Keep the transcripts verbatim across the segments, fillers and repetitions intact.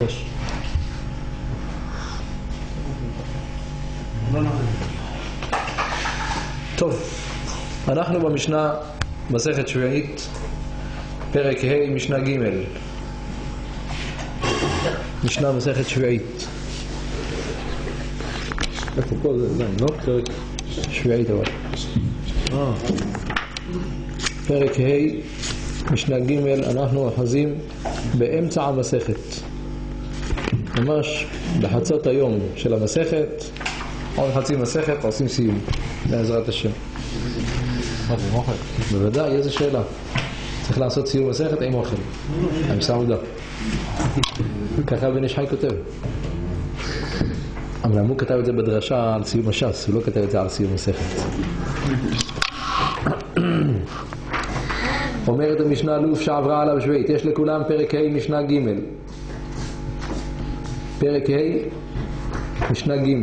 טוב, אנחנו במשנה מסכת שביעית, פרק ה', משנה ג', משנה מסכת שביעית. איפה פה זה? זה לא פרק שביעית אבל. אה. פרק ה', משנה ג', אנחנו אוחזים באמצע המסכת. ממש בחצות היום של המסכת, עוד חצי מסכת עושים סיום, בעזרת השם. בוודאי, איזה שאלה. צריך לעשות סיום מסכת עם אוכל, עם סעודה. ככה בן איש חי כותב. אבל הוא כתב את זה בדרשה על סיום הש"ס, הוא לא כתב את זה על סיום מסכת. אומרת המשנה לוף שעברה עליו שביעית, יש לכולם פרק ה' משנה ג', פרק ה' משנה ג'.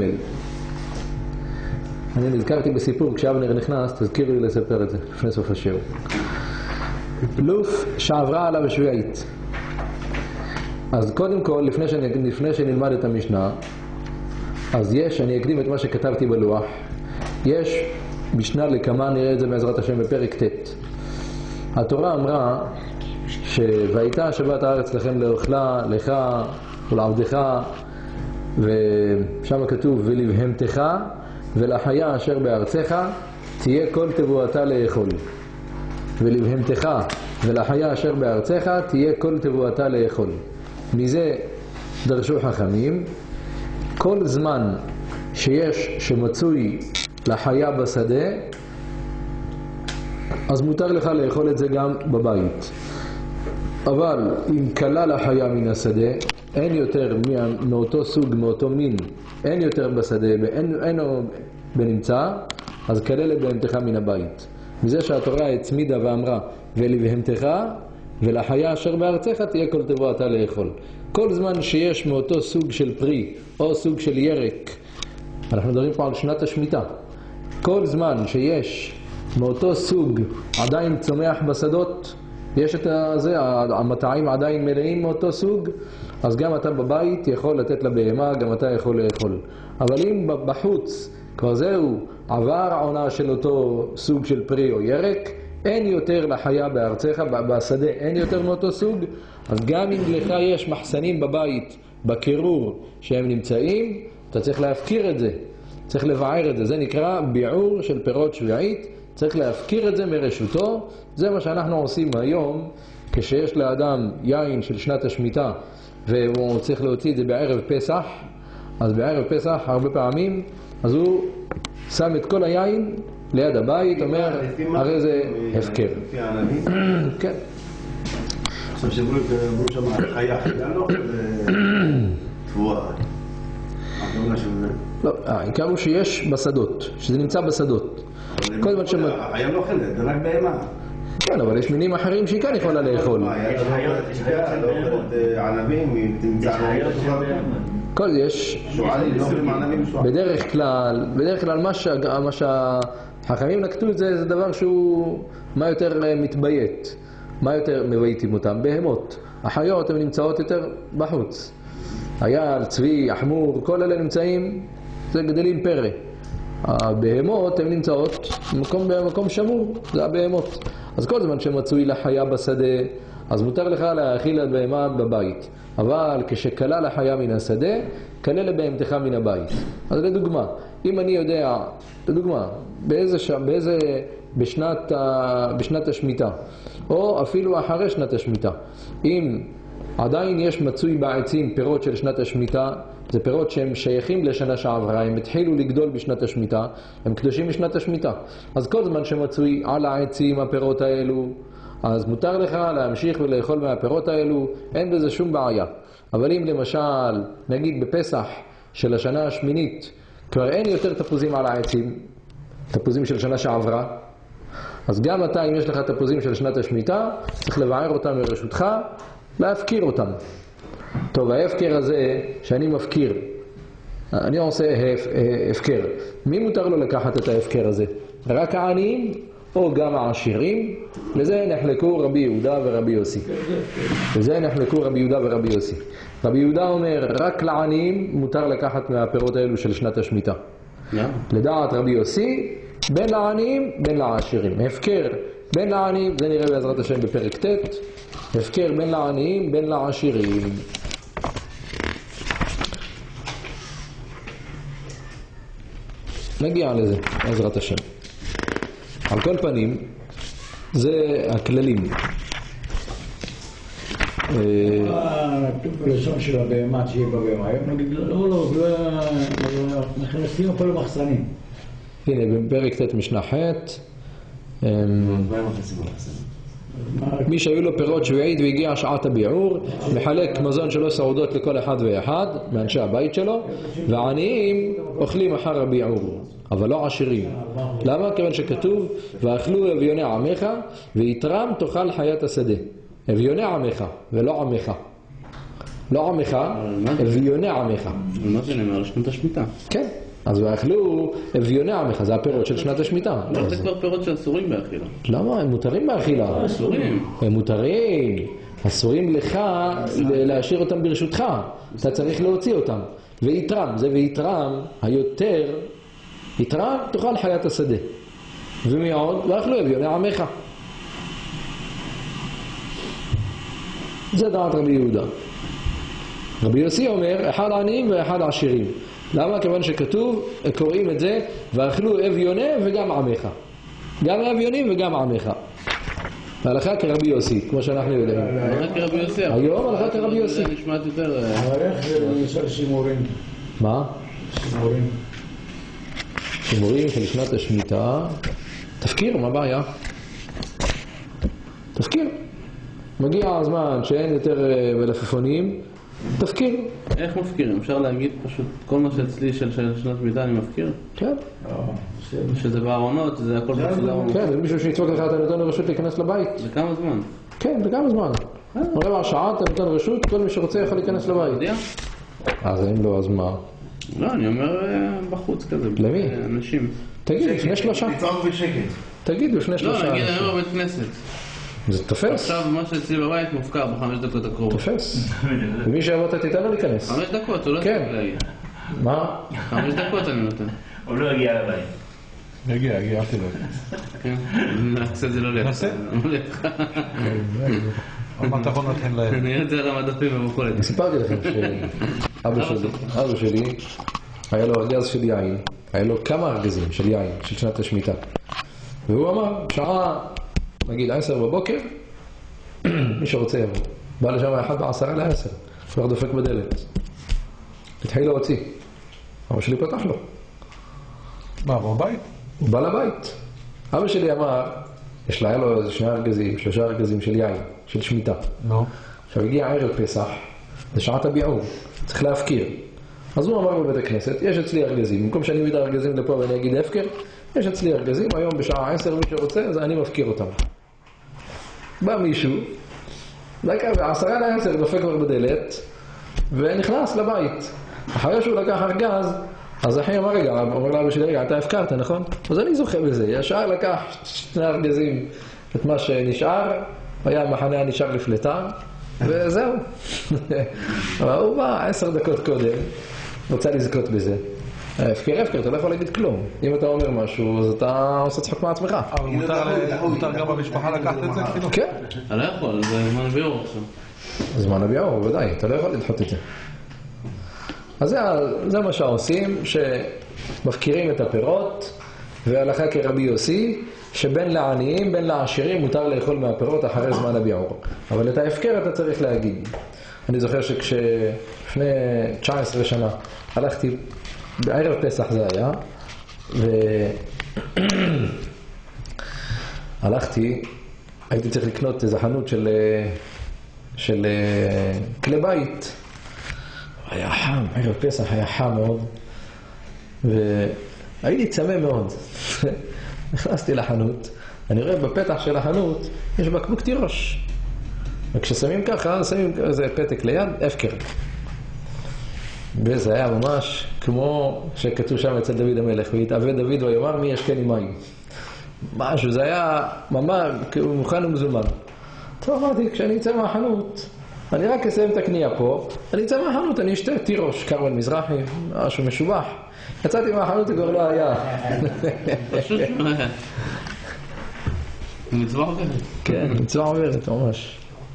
אני נזכרתי בסיפור, כשאבנר נכנס, תזכירו לי לספר את זה לפני סוף השיעור. לוף שעברה עליו שביעית. אז קודם כל, לפני, שאני, לפני שנלמד את המשנה, אז יש, אני אקדים את מה שכתבתי בלוח, יש משנה לכמה, נראה את זה בעזרת השם בפרק ט'. התורה אמרה שהייתה השבת הארץ לכם לאוכלה, לך ולעבדך, ושם כתוב ולבהמתך ולחיה אשר בארצך תהיה כל תבואתה לאכול. ולבהמתך ולחיה אשר בארצך תהיה כל תבואתה לאכול. מזה דרשו חכמים, כל זמן שיש שמצוי לחיה בשדה, אז מותר לך לאכול את זה גם בבית. אבל אם קלה לחיה מן השדה, אין יותר מאותו סוג, מאותו מין, אין יותר בשדה, אין, אינו בנמצא, אז קלה לבהמתך מן הבית. מזה שהתורה הצמידה ואמרה, ולבהמתך ולחיה אשר בארצך תהיה כל תבואתה לאכול. כל זמן שיש מאותו סוג של פרי או סוג של ירק, אנחנו מדברים פה על שנת השמיטה, כל זמן שיש מאותו סוג עדיין צומח בשדות, יש את זה, המטעים עדיין מלאים מאותו סוג, אז גם אתה בבית יכול לתת לבהמה, גם אתה יכול לאכול. אבל אם בחוץ כבר זהו, עבר העונה של אותו סוג של פרי או ירק, אין יותר לחיה בארצך, בשדה אין יותר מאותו סוג, אז גם אם לך יש מחסנים בבית, בקירור שהם נמצאים, אתה צריך להפקיר את זה, צריך לבער את זה. זה נקרא ביעור של פירות שביעית, צריך להפקיר את זה מרשותו. זה מה שאנחנו עושים היום, כשיש לאדם יין של שנת השמיטה, והוא צריך להוציא את זה בערב פסח, אז בערב פסח הרבה פעמים, אז הוא שם את כל היין ליד הבית, אומר, הרי זה הפקר. לפי הענבים? כן. עכשיו שברו שם חיה חיינו ותבואה. לא, העיקר הוא שיש בשדות, שזה נמצא בשדות. החיה לא אוכלת, זה רק בהמה. כן, אבל יש מינים אחרים שהיא כאן יכולה לאכול. ענבים, תמצא כל יש, בדרך כלל, בדרך כלל מה שהחכמים נקטו את זה, זה דבר שהוא, מה יותר מתביית, מה יותר מבייתים אותם? בהמות. החיות הן נמצאות יותר בחוץ. היער, צבי, החמור, כל אלה נמצאים, זה גדלים פרא. הבהמות הן נמצאות במקום, במקום שמור, זה הבהמות. אז כל זמן שמצוי לחיה בשדה, אז מותר לך להאכיל את בהמה בבית. אבל כשקלה לחיה מן השדה, קלה לבהמתך מן הבית. אז לדוגמה, אם אני יודע, לדוגמה, באיזה, באיזה, בשנת, בשנת השמיטה, או אפילו אחרי שנת השמיטה, אם עדיין יש מצוי בעצים פירות של שנת השמיטה, זה פירות שהם שייכים לשנה שעברה, הם התחילו לגדול בשנת השמיטה, הם קדושים בשנת השמיטה. אז כל זמן שמצוי על העצים הפירות האלו, אז מותר לך להמשיך ולאכול מהפירות האלו, אין בזה שום בעיה. אבל אם למשל, נגיד בפסח של השנה השמינית, כבר אין יותר תפוזים על העצים, תפוזים של שנה שעברה, אז גם אתה, אם יש לך תפוזים של שנת השמיטה, צריך לבער אותם מרשותך, להפקיר אותם. טוב, ההפקר הזה שאני מפקיר, אני עושה הפקר. מי מותר לו לקחת את ההפקר הזה? רק העניים או גם העשירים. לזה נחלקו רבי יהודה ורבי יוסי. לזה נחלקו רבי יהודה ורבי יוסי. רבי יהודה אומר, רק לעניים מותר לקחת מהפירות האלו של שנת השמיטה. Yeah. לדעת רבי יוסי, בין לעניים, בין לעשירים. הפקר בין לעניים, זה נראה בעזרת השם בפרק ט', הפקר בין לעניים, בין לעשירים. נגיע לזה, בעזרת השם. על כל פנים, זה הכללים. הלשון של הבהמה, שיהיה בבהמה. היום נגיד, לא, לא, נכנסים פה למחסנים. הנה, בפרק ט' משנה ח' מי שהיו לו פירות שביעית והגיע שעת הביעור, מחלק מזון שלו סעודות לכל אחד ואחד מאנשי הבית שלו, ועניים אוכלים אחר הביעור, אבל לא עשירים. למה? כיוון שכתוב, ואכלו אביוני עמך ויתרם תאכל חיית השדה. אביוני עמך ולא עמך. לא עמך, אביוני עמך. מה זה נאמר? לשנת השמיטה. כן. אז ואכלו אביוני עמך, זה הפירות של שנת השמיטה. לא, זה כבר פירות שאסורים באכילה. למה? הם מותרים באכילה. אסורים. הם מותרים. אסורים לך להשאיר אותם ברשותך. אתה צריך להוציא אותם. ויתרם, זה ויתרם, היותר, יתרם, תאכל חיית השדה. ומעוד, ואכלו אביוני עמך. זה דעת רבי יהודה. רבי יוסי אומר, אחד עניים ואחד עשירים. למה? כיוון שכתוב, קוראים את זה, ואכלו אביוני וגם עמך. גם אביונים וגם עמך. ההלכה כרבי יוסי, כמו שאנחנו יודעים. ההלכה כרבי יוסי. היום ההלכה כרבי יוסי. זה נשמעת יותר... אבל איך זה למשל שימורים? מה? שימורים. שימורים של שנת השמיטה. תפקיר, מה הבעיה? תפקיר. מגיע הזמן שאין יותר מלפפונים, תפקיר. איך מפקירים? אפשר להגיד פשוט כל מה שאצלי של שנת שמיטה אני מפקיר? כן. שזה בארונות, זה הכל בצל הארונות. כן, זה מישהו שיצפוק לך, אתה נותן רשות להיכנס לבית. לכמה זמן? כן, לכמה זמן. רבע שעה אתה נותן רשות, כל מי שרוצה יכול להיכנס לבית. יודע? אז אין לו, אז מה? לא, אני אומר בחוץ כזה. למי? אנשים. תגיד, לפני שלושה. לצעוק בשקט. תגיד, לפני שלושה. לא, נגיד, אני אומר בבית כנסת. זה תופס. עכשיו מה שאצלי בבית מופקר בחמש דקות הקרובות. תופס. ומי שיבוא אתה תיתן לו להיכנס. חמש דקות, הוא לא צריך להגיע. מה? חמש דקות אני נותן. הוא לא יגיע לבית. יגיע, יגיע, אל תדאג. כן, נעשה את זה לא לידך. נעשה? לא לידך. עוד מעט אתה נותן להם. אני אראה את זה על המדפים במכולת. סיפרתי לכם שאבא שלי, אבא שלי, היה לו ארגז של יין. היה לו כמה ארגזים של יין, של שנת השמיטה. והוא אמר, שעה, נגיד עשר בבוקר, מי שרוצה יבוא. בא לשם אחד בעשרה לעשר. הוא דופק בדלת. התחיל להוציא. אבא שלי פתח לו. מה, בבית? הוא בא לבית. אבא שלי אמר, יש לה, היה לו איזה שני ארגזים, שלושה ארגזים של יין, של שמיטה. נו. עכשיו הגיע ערב פסח, זה שעת הביעור, צריך להפקיר. אז הוא אמר בבית הכנסת, יש אצלי ארגזים, במקום שאני אביא את הארגזים לפה ואני אגיד הפקר, יש אצלי ארגזים, היום בשעה עשר מי שרוצה, אז אני מפקיר אותם. בא מישהו, דקה, בעשרה לעשר דופק כבר בדלת, ונכנס לבית. אחרי שהוא לקח ארגז, אז אחי אמר רגע, אומר לאבא שלי, רגע, אתה הפקרת, נכון? אז אני זוכה בזה, ישר לקח שני ארגזים את מה שנשאר, היה המחנה הנשאר לפלטה, וזהו. הוא בא עשר דקות קודם, רוצה לזכות בזה. הפקר, הפקר, אתה לא יכול להגיד כלום. אם אתה אומר משהו, אז אתה עושה צחוק מעצמך. אבל מותר גם במשפחה לקחת את זה? כן. אתה לא יכול, זה זמן הביעור עכשיו. זמן הביעור, ודאי, אתה לא יכול לדחות את זה. אז זה, זה מה שעושים, שמפקירים את הפירות, והלכה כרבי יוסי, שבין לעניים, בין לעשירים, מותר לאכול מהפירות אחרי זמן הביעור. אבל את ההפקר אתה צריך להגיד. אני זוכר שכשלפני תשע עשרה שנה הלכתי, בערב פסח זה היה, והלכתי, הייתי צריך לקנות איזו חנות של, של כלי בית. היה חם, ערב פסח היה חם מאוד, והייתי צמא מאוד. נכנסתי לחנות, אני רואה בפתח של החנות, יש בקבוק תירוש. וכששמים ככה, שמים איזה פתק ליד, הפקר. וזה היה ממש כמו שכתוב שם אצל דוד המלך, והתאבד דוד ויאמר מי ישקני מים. משהו, זה היה ממש מוכן ומזומן. טוב, אמרתי, כשאני אצא מהחנות, אני רק אסיים את הקנייה פה, אני אצא מהחנות, אני אשתה תירוש, קרואל מזרחי, משהו משובח. יצאתי מהחנות, זה כבר לא היה. פשוט לא היה. מצווה עוברת. כן, מצווה עוברת, ממש.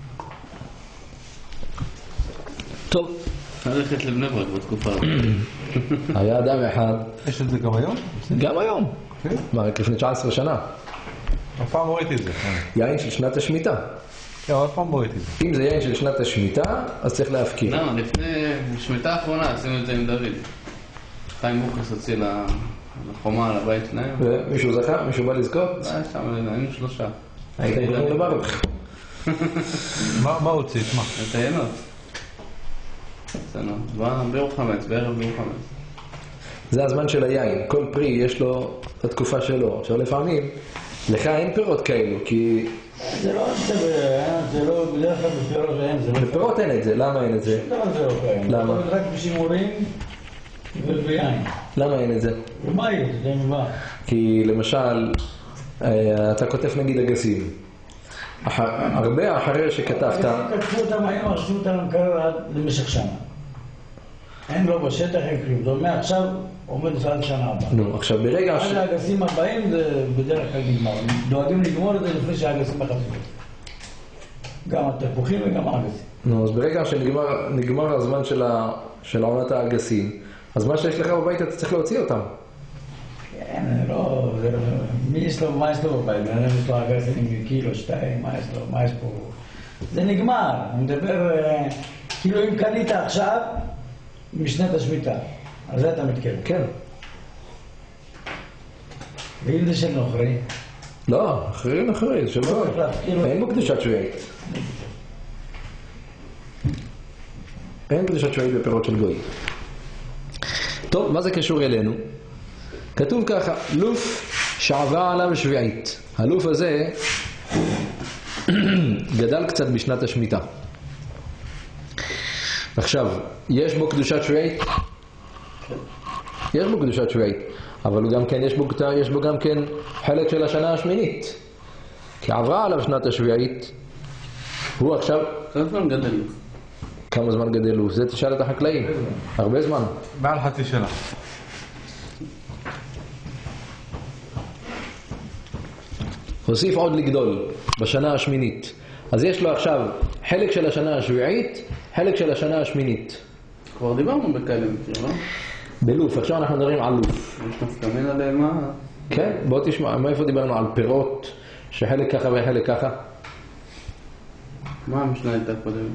טוב. ללכת לבני ברק בתקופה הזאת. היה אדם אחד. יש את זה גם היום? גם היום. מה, רק לפני תשע עשרה שנה. אף פעם לא ראיתי את זה. יין של שנת השמיטה. כן, אף פעם לא ראיתי את זה. אם זה יין של שנת השמיטה, אז צריך להפקיר. לא, לפני שמיטה האחרונה עשינו את זה עם דוד. חיים בוקס הוציא לחומה על הבית שלהם. ומישהו זכה? מישהו בא לזכות? היה שם, היינו שלושה. היית יכולים לברוך. מה הוציא? מה? את היינות. ביור חמץ, בערב ביור חמץ. זה הזמן של היין. כל פרי יש לו את התקופה שלו. עכשיו לפעמים, לך אין פירות כאלו, כי... זה לא זה לא בדרך כלל בפירות אין, זה לא... בפירות אין את זה, למה אין את זה? זה לא קיים. למה? רק בשימורים וביין. למה אין את זה? ומה יהיה? זה מה? כי למשל, אתה כותב נגיד אגסים. הרבה אחרי שכתבת... כתבו אותם היום, עשו אותם למקרר למשך שנה. אין לו בשטח, אין כלום. זאת אומרת, עכשיו עומד עד שנה הבאה. נו, עכשיו ברגע ש... עד האגסים הבאים זה בדרך כלל נגמר. דואגים לגמור את זה לפני שהאגסים מחזקים. גם התפוחים וגם האגסים. נו, אז ברגע שנגמר הזמן של עונת האגסים, אז מה שיש לך בבית אתה צריך להוציא אותם. כן, לא... מי יש לו, מה יש לו בבית? אני יש לו אגסים עם קילו, שתיים, מה יש לו, מה יש פה? זה נגמר. אני מדבר, כאילו אם קנית עכשיו, משנת השמיטה. על זה אתה מתכוון. כן. ואם זה של נוכרי? לא, אחרים אחרים, שלא. אין בו קדושת שביעית. אין קדושת שביעית בפירות של גוי. טוב, מה זה קשור אלינו? כתוב ככה, לוף שעברה עליו שביעית. הלוף הזה גדל קצת בשנת השמיטה. עכשיו, יש בו קדושת שביעית? יש בו קדושת שביעית, אבל הוא גם כן, יש בו, יש בו גם כן חלק של השנה השמינית. כי עברה עליו שנת השביעית, הוא עכשיו... כמה זמן גדל לו? כמה זמן גדל לו? זה תשאל את החקלאים. הרבה זמן. מעל חצי שנה. הוסיף עוד לגדול בשנה השמינית. אז יש לו עכשיו חלק של השנה השביעית, חלק של השנה השמינית. כבר דיברנו בכאלה מקרים, לא? בלוף, עכשיו אנחנו מדברים על לוף. יש נפקמין עליהם מה? כן, בוא תשמע, מאיפה דיברנו? על פירות, שחלק ככה וחלק ככה? מה המשנה הייתה קודם?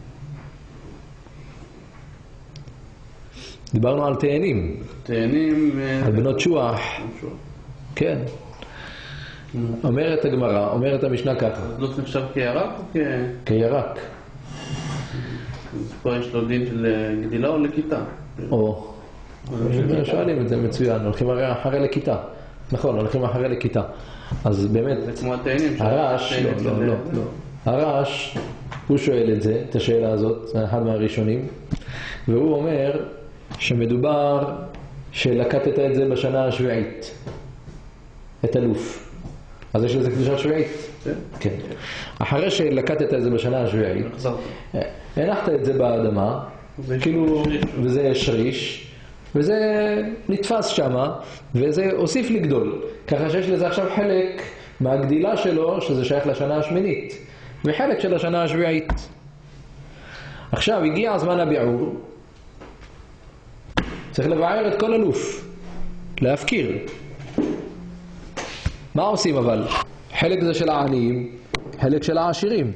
דיברנו על תאנים. תאנים... על בנות שוח. כן. אומרת הגמרא, אומרת המשנה ככה. אז לא נחשב כירק או כ... כירק. אז פה יש לו דין של גדילה או לכיתה? או. שואלים את זה מצוין, הולכים אחרי לכיתה. נכון, הולכים אחרי לכיתה. אז באמת... זה כמו התאנים. הרעש, לא, לא, לא, לא. הרעש, הוא שואל את זה, את השאלה הזאת, זה אחד מהראשונים. והוא אומר שמדובר שלקטת את זה בשנה השביעית. את אלוף. אז יש לזה קדושת שביעית? כן. אחרי שלקטת את זה בשנה השביעית, הנחת את זה באדמה, כאילו, וזה שריש, וזה נתפס שמה, וזה הוסיף לגדול. ככה שיש לזה עכשיו חלק מהגדילה שלו, שזה שייך לשנה השמינית, וחלק של השנה השביעית. עכשיו, הגיע הזמן הביעור, צריך לבער את כל אלוף, להפקיר. מה עושים אבל? חלק זה של העניים, חלק של העשירים.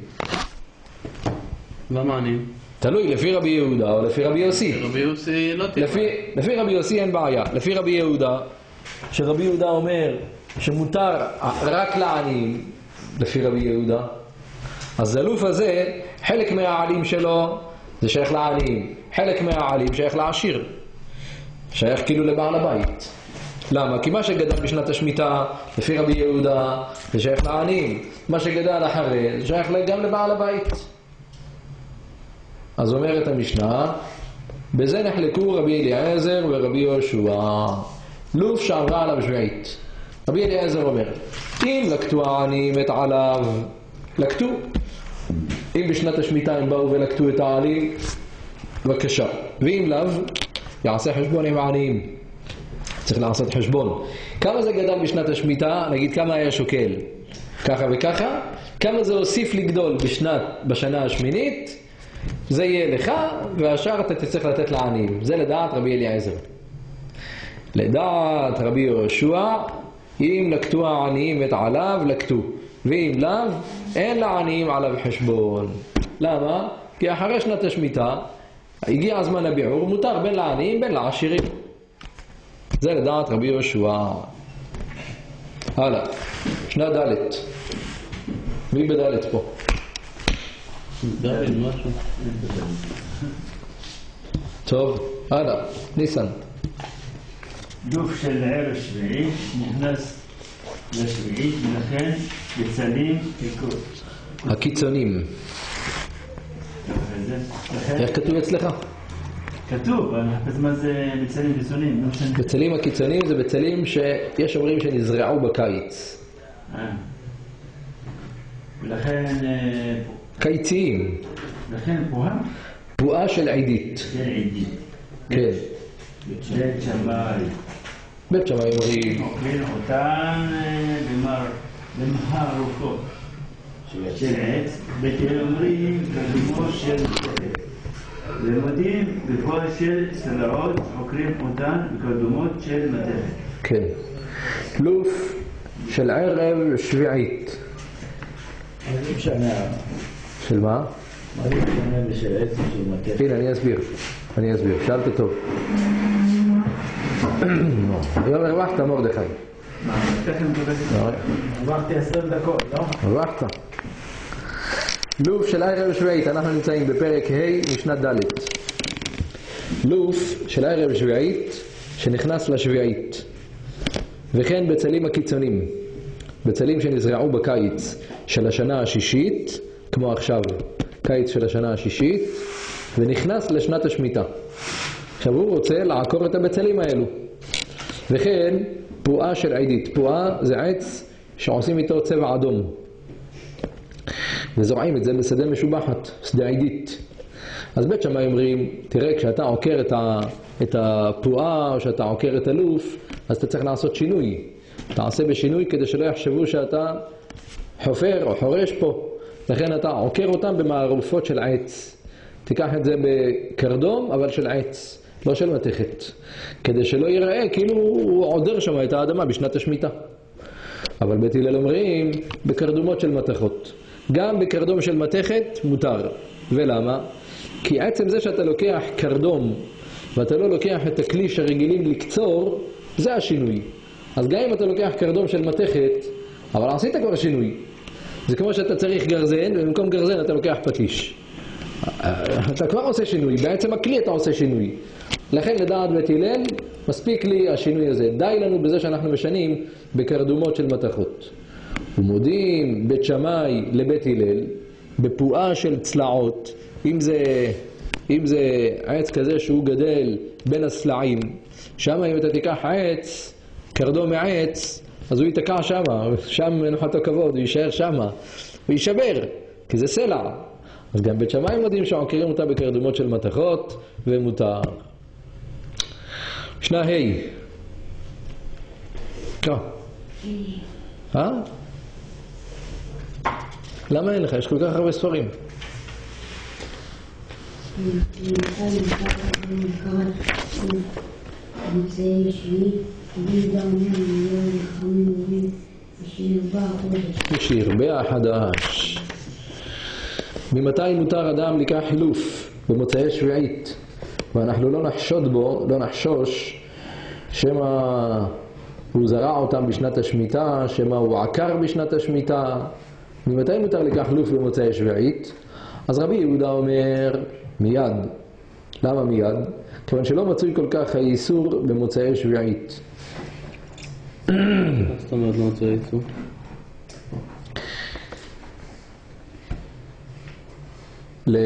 למה עניים? תלוי, לפי רבי יהודה או לפי רבי יוסי. רבי יוסי לא תהיה. לפי, לפי רבי יוסי אין בעיה. לפי רבי יהודה, שרבי יהודה אומר שמותר רק לעניים, לפי רבי יהודה, אז אלוף הזה, חלק מהעלים שלו זה שייך לעניים, חלק מהעלים שייך לעשיר, שייך כאילו לבעל הבית. למה? כי מה שגדל בשנת השמיטה, לפי רבי יהודה, זה שייך לעניים. מה שגדל אחרי, זה שייך גם לבעל הבית. אז אומרת המשנה, בזה נחלקו רבי אליעזר ורבי יהושע. לוף שעברה עליו שביעית. רבי אליעזר אומר, אם לקטו העניים את עליו, לקטו. אם בשנת השמיטה הם באו ולקטו את העלים, בבקשה. ואם לאו, יעשה חשבון עם העניים. צריך לעשות חשבון. כמה זה גדל בשנת השמיטה? נגיד כמה היה שוקל. ככה וככה. כמה זה הוסיף לגדול בשנת, בשנה השמינית? זה יהיה לך, והשאר אתה תצטרך לתת לעניים. זה לדעת רבי אליעזר. לדעת רבי יהושע, אם לקטו העניים את עליו, לקטו. ואם לאו, אין לעניים עליו חשבון. למה? כי אחרי שנת השמיטה, הגיע הזמן הביעור, מותר בין לעניים בין לעשירים. זה לדעת רבי יהושע. הלאה, שנה ד'. מי בד' פה? דוד, משהו. טוב, הלאה, ניסן. גוף של ערב שביעי נכנס לשביעית, ולכן בצלים תיקות. הקיצונים. איך כתוב אצלך? כתוב, אני מחפש מה זה בצלים קיצונים. בצלים הקיצונים זה בצלים שיש אומרים שנזרעו בקיץ. ולכן... קיציים. לכן פועה? פועה של עידית. של עידית. כן. בית שמאי. בית שמאי אומרים. אוכלים אותן במהר רוקות של עץ. בית הלל אומרים בלימו של לימודים בפועל של סלעות, חוקרים אותן בקרדומות של מתכת. כן. לוף של ערב שביעית. מה זה משנה? של מה? מה זה משנה בשל עץ ושל מתכת? הנה, אני אסביר. אני אסביר. שאלת טוב. היום הרווחת מרדכי. מה, מתכת מקבלת? עברתי עשרים דקות, לא? הרווחת. לוף של ערב שביעית. אנחנו נמצאים בפרק ה' משנת ד'. לוף של ערב שביעית שנכנס לשביעית. וכן בצלים הקיצונים. בצלים שנזרעו בקיץ של השנה השישית, כמו עכשיו, קיץ של השנה השישית, ונכנס לשנת השמיטה. עכשיו הוא רוצה לעקור את הבצלים האלו. וכן פועה של עידית. פועה זה עץ שעושים איתו צבע אדום. וזורעים את זה בשדה משובחת, שדה עידית. אז בית שמאי אומרים, תראה, כשאתה עוקר את, ה, את הפועה או שאתה עוקר את הלוף, אז אתה צריך לעשות שינוי. תעשה בשינוי כדי שלא יחשבו שאתה חופר או חורש פה. לכן אתה עוקר אותם במערופות של עץ. תיקח את זה בקרדום, אבל של עץ, לא של מתכת. כדי שלא ייראה כאילו הוא עודר שם את האדמה בשנת השמיטה. אבל בית הלל אומרים, בקרדומות של מתכות. גם בקרדום של מתכת מותר. ולמה? כי עצם זה שאתה לוקח קרדום ואתה לא לוקח את הכלי שרגילים לקצור, זה השינוי. אז גם אם אתה לוקח קרדום של מתכת, אבל עשית כבר שינוי. זה כמו שאתה צריך גרזן, ובמקום גרזן אתה לוקח פטיש. אתה כבר עושה שינוי, בעצם הכלי אתה עושה שינוי. לכן לדעת בית הלל, מספיק לי השינוי הזה. די לנו בזה שאנחנו משנים בקרדומות של מתכות. ומודים בית שמאי לבית הלל, בפועה של צלעות, אם זה, אם זה עץ כזה שהוא גדל בין הסלעים, שם אם אתה תיקח עץ, קרדום מעץ, אז הוא ייתקע שם, שם אין לך את הכבוד, הוא יישאר שם, הוא יישבר, כי זה סלע. אז גם בית שמאי מודים שעוקרים אותה בקרדומות של מתכות, ומותר. שנה ה' קרא. אה? למה אין לך? יש כל כך הרבה ספרים. שירבה החדש. ממתי מותר אדם לקח חילוף במוצאי שביעית? ואנחנו לא נחשוד בו, לא נחשוש שמה הוא זרע אותם בשנת השמיטה, שמה הוא עקר בשנת השמיטה. ממתי מותר לקח חילוף במוצאי שביעית? אז רבי יהודה אומר מיד. למה מיד? כיוון שלא מצוי כל כך האיסור במוצאי שביעית. מה זאת אומרת לא מצוי האיסור?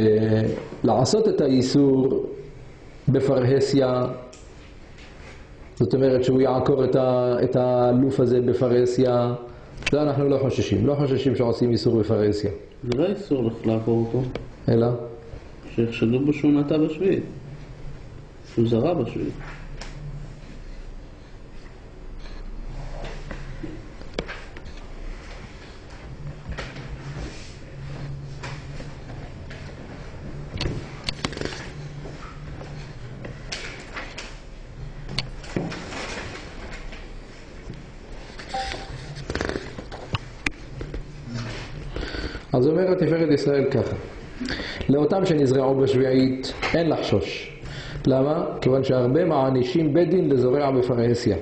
לעשות את האיסור בפרהסיה זאת אומרת שהוא יעקור את, ה, את הלוף הזה בפרהסיה, זה אנחנו לא חוששים, לא חוששים שעושים איסור בפרהסיה. זה לא איסור לך לעקור אותו. אלא? שיחשדו בו שהוא נטע בשביעית. שהוא זרע בשביעית. אז אומר התפארת ישראל ככה, לאותם שנזרעו בשביעית אין לחשוש. למה? כיוון שהרבה מענישים בית דין לזורע בפרהסיה.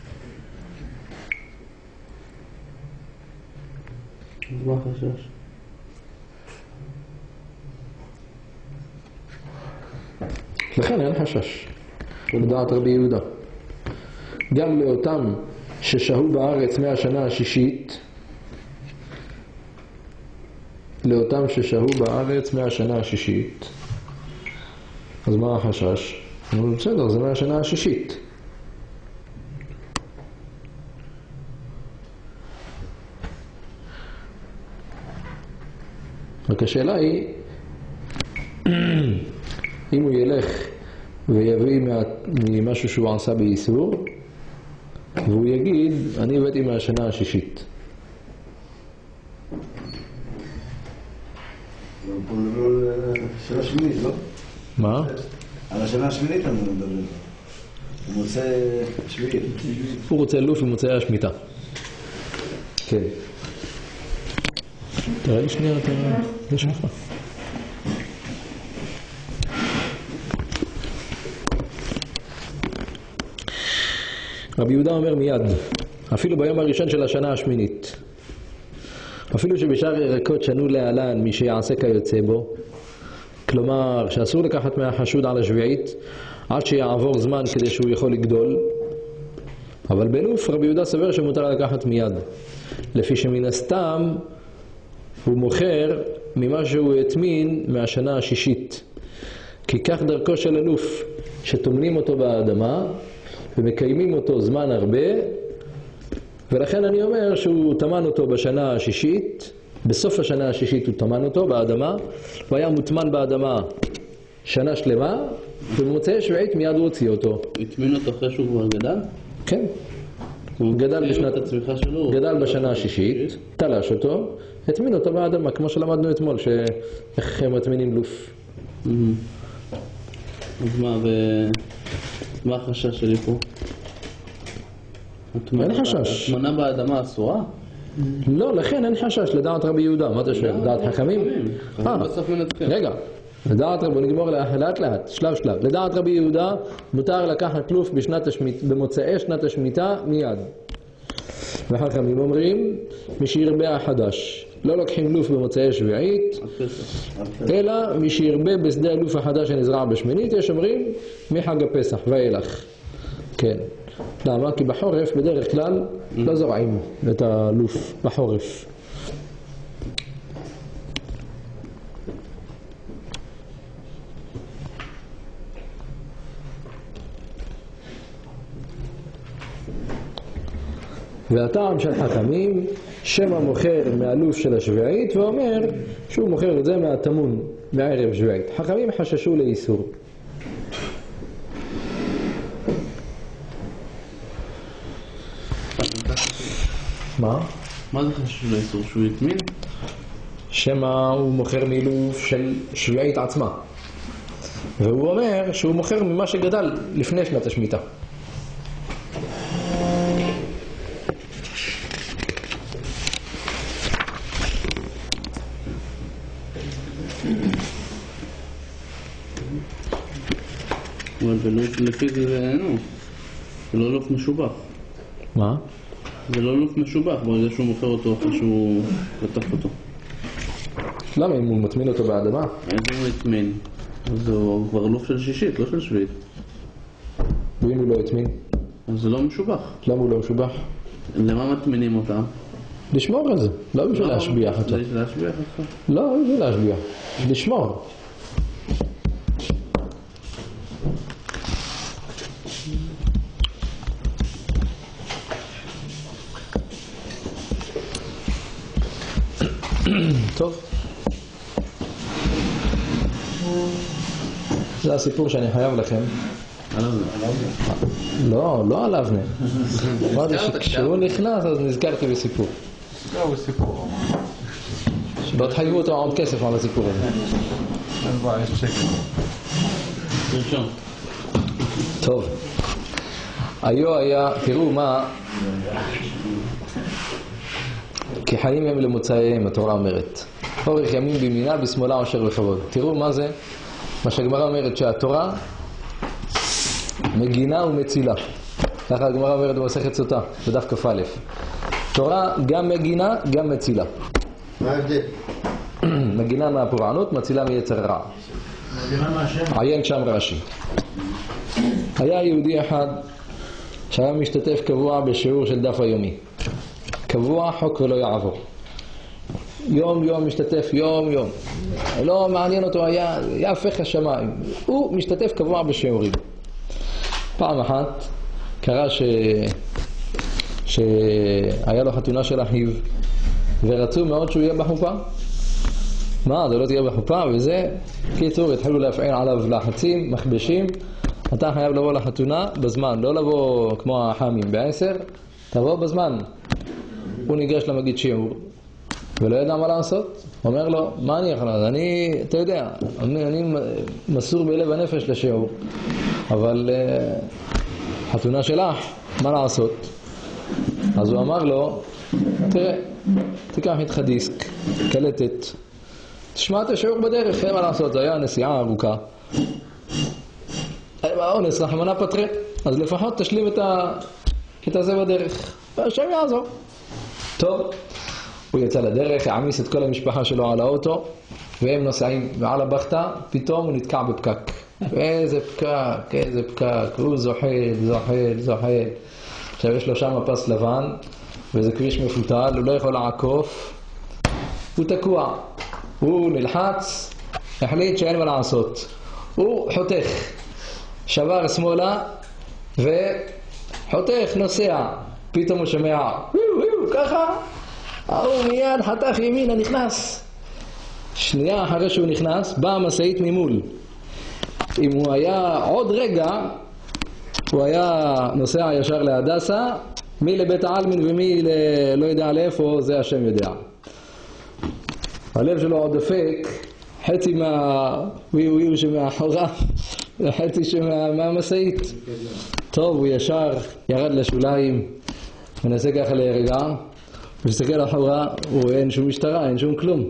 מה חשש? לכן אין חשש, לדעת רבי יהודה. גם לאותם ששהו בארץ מהשנה השישית, לאותם ששהו בארץ מהשנה השישית, אז מה החשש? נו בסדר, זה מהשנה השישית. רק השאלה היא, אם הוא ילך ויביא ממשהו שהוא עשה באיסור, והוא יגיד, אני הבאתי מהשנה השישית. פה נדבר על השנה השמינית, לא? מה? על השנה השמינית אני מדבר. הוא מוצא שביעית. הוא רוצה לוף ומוצאי השמיטה. כן. תראה לי שנייה, תראה. זה שלך. רבי יהודה אומר מיד, אפילו ביום הראשון של השנה השמינית, אפילו שבשאר ירקות שנו להלן מי שיעשה כיוצא בו, כלומר שאסור לקחת מהחשוד על השביעית עד שיעבור זמן כדי שהוא יכול לגדול, אבל בלוף רבי יהודה סבר שמותר לקחת מיד, לפי שמן הסתם הוא מוכר ממה שהוא התמין מהשנה השישית, כי כך דרכו של אלוף שתומנים אותו באדמה ומקיימים אותו זמן הרבה, ולכן אני אומר שהוא תמן אותו בשנה השישית, בסוף השנה השישית הוא תמן אותו באדמה, הוא היה מוטמן באדמה שנה שלמה, ובמוצאי שביעית מיד הוא הוציא אותו. התמין אותו אחרי שהוא כבר גדל? כן. הוא גדל בשנת הצמיחה שלו. גדל בשנה השישית, תלש אותו, התמין אותו באדמה, כמו שלמדנו אתמול, שאיך הם מתמינים לוף. אז מה, ומה החשש שלי פה? אין חשש. התמנה באדמה אסורה? לא, לכן אין חשש לדעת רבי יהודה. מה אתה שואל? לדעת חכמים? בסוף מנתחים. רגע, לדעת רבי, נגמור לאט לאט, שלב שלב. לדעת רבי יהודה מותר לקחת לוף במוצאי שנת השמיטה מיד. וחכמים אומרים, מי שירבה החדש. לא לוקחים לוף במוצאי שביעית, אלא מי שירבה בשדה הלוף החדש שנזרע בשמינית, יש אומרים מחג הפסח ואילך. כן. למה? כי בחורף בדרך כלל לא זורעים את הלוף בחורף. והטעם של חכמים, שם המוכר מהלוף של השביעית ואומר שהוא מוכר את זה מהתמון מערב שביעית. חכמים חששו לאיסור. מה? מה זה חשוב לאיסור? שהוא יתמין? שמה הוא מוכר מילוף של שביעית עצמה, והוא אומר שהוא מוכר ממה שגדל לפני שנת השמיטה. אבל לפי זה נו, זה לא לוף משובח. מה? זה לא לוף משובח, ברגע שהוא מוכר אותו אחרי שהוא פתח אותו. למה? אם הוא מטמין אותו באדמה? איזה הוא יטמין? אז הוא כבר לוף של שישית, לא של שביעית. ואם הוא לא יטמין? אז זה לא משובח. למה הוא לא משובח? למה מטמינים אותם? לשמור על זה, לא בשביל להשביח אותו. להשביח אותו? לא, לא בשביל להשביח, לשמור. טוב. זה הסיפור שאני חייב לכם. לא, לא על אבנר. אמרתי שכשהוא נכנס אז נזכרתי בסיפור. זהו סיפור. לא תחייבו אותו עוד כסף על הסיפור הזה. אין בעיה, יש שקל. תרשום. טוב. היו היה, תראו מה, כי חיים הם למוצאיהם, התורה אומרת. אורך ימים בימינה, בשמאלה עושר וכבוד. תראו מה זה, מה שהגמרא אומרת, שהתורה מגינה ומצילה. ככה הגמרא אומרת במסכת סוטה, בדף כ"א. תורה גם מגינה, גם מצילה. מה ההבדל? מגינה מהפורענות, מצילה מיצר רע. עיין שם רש"י. היה יהודי אחד שהיה משתתף קבוע בשיעור של דף היומי. קבוע, חוק ולא יעבור. יום יום משתתף, יום יום. לא מעניין אותו, היה יהפך השמיים. הוא משתתף קבוע בשיעורים. פעם אחת קרה ש... שהיה לו חתונה של אחיו ורצו מאוד שהוא יהיה בחופה. מה, זה לא תהיה בחופה וזה? קיצור, התחילו להפעיל עליו לחצים, מכבשים. אתה חייב לבוא לחתונה בזמן, לא לבוא כמו החמים בעשר, תבוא בזמן. הוא ניגש למגיד שיעור ולא ידע מה לעשות. אומר לו, מה אני יכול לעשות? אני, אתה יודע, אני, אני מסור בלב הנפש לשיעור, אבל uh, חתונה שלך, מה לעשות? אז הוא אמר לו, תראה, תיקח איתך דיסק, קלטת, תשמע את השיעור בדרך, אין מה לעשות, זה היה נסיעה ארוכה. האונס, רחמנא פטרי, אז לפחות תשלים את, ה... את הזה בדרך, והשם יעזור. טוב, הוא יצא לדרך, העמיס את כל המשפחה שלו על האוטו, והם נוסעים ועל הבחתה, פתאום הוא נתקע בפקק. ואיזה פקק, איזה פקק, הוא זוחל, זוחל, זוחל. עכשיו יש לו שם פס לבן, וזה כביש מפותל, הוא לא יכול לעקוף, הוא תקוע, הוא נלחץ, החליט שאין מה לעשות. הוא חותך, שבר שמאלה, וחותך, נוסע, פתאום הוא שומע, ויו ויו, ככה, הוא מיד חתך ימינה, נכנס. שנייה אחרי שהוא נכנס, באה משאית ממול. אם הוא היה עוד רגע, הוא היה נוסע ישר להדסה, מי לבית העלמין ומי ל... לא יודע לאיפה, זה השם יודע. הלב שלו עוד דפק, חצי מה... ויו ויו שמאחורה, וחצי שמהמשאית. טוב, הוא ישר ירד לשוליים, מנסה ככה להירגע, מסתכל אחורה, הוא אין שום משטרה, אין שום כלום.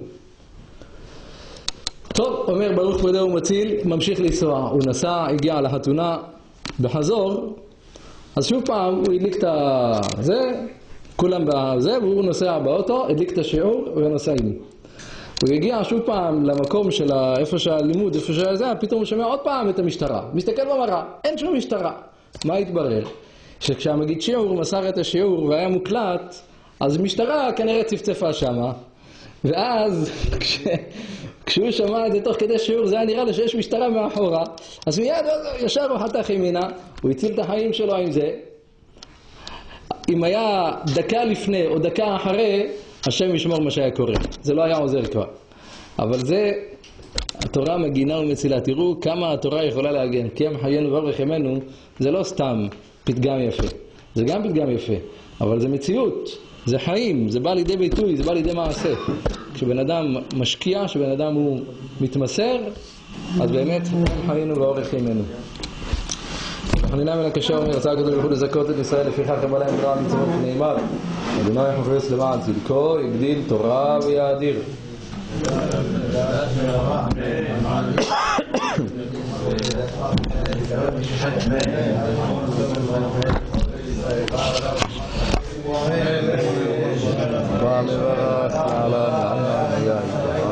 טוב, אומר ברוך פודה ומציל, ממשיך לנסוע. הוא נסע, הגיע לחתונה, בחזור, אז שוב פעם הוא הדליק את זה, כולם בזה, והוא נוסע באוטו, הדליק את השיעור ונוסעים. הוא הגיע שוב פעם למקום של איפה שהלימוד, איפה שזה, פתאום הוא שומע עוד פעם את המשטרה. מסתכל במראה, אין שום משטרה. מה התברר? שכשהמגיד שיעור מסר את השיעור והיה מוקלט, אז משטרה כנראה צפצפה שמה, ואז כש... כשהוא שמע את זה תוך כדי שיעור, זה היה נראה לו שיש משטרה מאחורה, אז מיד ישר הוא חתך ימינה, הוא הציל את החיים שלו עם זה. אם היה דקה לפני או דקה אחרי, השם ישמור מה שהיה קורה. זה לא היה עוזר כבר. אבל זה, התורה מגינה ומצילה. תראו כמה התורה יכולה להגן. כי הם חיינו ואורך ימינו, זה לא סתם פתגם יפה. זה גם פתגם יפה, אבל זה מציאות. זה חיים, זה בא לידי ביטוי, זה בא לידי מעשה. כשבן אדם משקיע, כשבן אדם הוא מתמסר, אז באמת הם חיינו ואורך ימינו. חנינה מן הקשה אומר, רצה הקדוש ברוך הוא לזכות את ישראל, לפיכך אמר להם תורה מצוות נאמר, אדוני יחפש למען צדקו, יגדיל תורה ויאדיר. רבה מברך לעלה ועלה ויהיה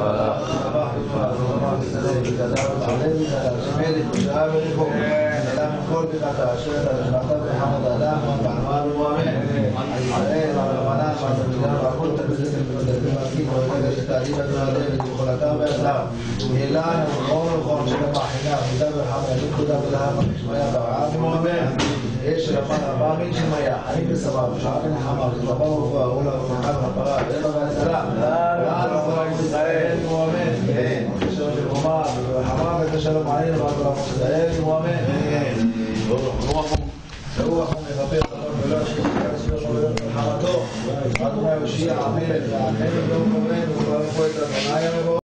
כל בקתה אשר השמחת וחמד אדם ואמרנו אמן. ישראל והרבנה והתפילה והכל תקזת ובדלבים עסקים וברגע שתעדים את מעדרת ויכולתם ועזר אלן וכל וכל של המאחינה עמידה וחמד נקודה ולהם המשמעיה ואמרנו אמן. יש רפן ארבעה מין שמיה, אני בסבב, שעה ונחמה, ושלפה ורפואה, אולה ורחב וחפרה, ואלה והצלה, ועד עזרה ישראל, מואמן, כן, ושלום של חומה, ורחמה, ואת השלום עלינו, ועד עולם ישראל, מואמן, כן, ברוח הוא מבפר, ולא ישכח את שלום ולחמתו, ועד אולי הושיע המלך, והחלק לא מכוון, וכבר פה את אדוני המבוא.